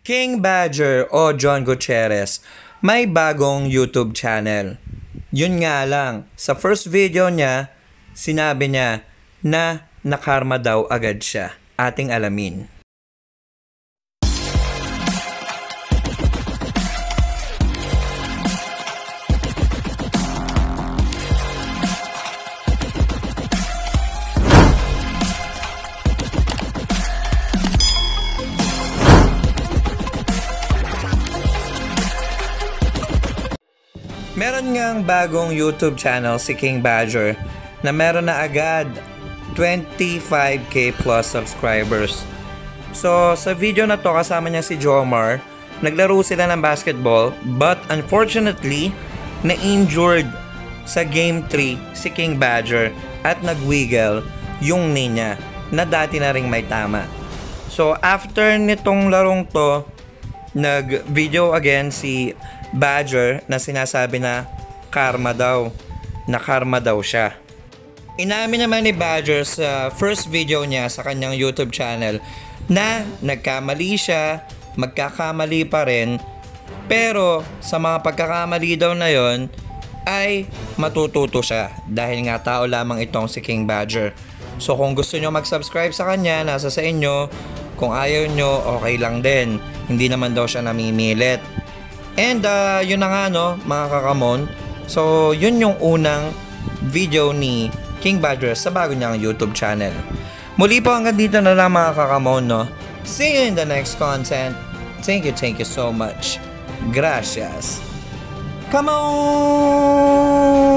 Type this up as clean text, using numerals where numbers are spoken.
King Badger o John Gutierrez may bagong YouTube channel. Yun nga lang, sa first video niya, sinabi niya na nakarma daw agad siya. Ating alamin. Meron ngang bagong YouTube channel si King Badger na meron na agad 25k plus subscribers. So sa video na to kasama niya si Jomar, naglaro sila ng basketball but unfortunately na-injured sa game 3 si King Badger at nagwiggle yung knee niya na dati na ring may tama. So after nitong larong to, nag-video again si Badger na sinasabi na nakarma daw siya. Inamin naman ni Badger sa first video niya sa kanyang YouTube channel na nagkamali siya, magkakamali pa rin, pero sa mga pagkakamali daw na yon ay matututo siya dahil nga tao lamang itong si King Badger. So kung gusto nyo mag-subscribe sa kanya, nasa sa inyo. Kung ayaw nyo, okay lang din. Hindi naman daw siya namimilit. And yun na nga no, mga kakamon. So yun yung unang video ni King Badger sa bago niyang YouTube channel. Muli po hanggang dito na lang mga kakamon no. See you in the next content. Thank you so much. Gracias. Come on!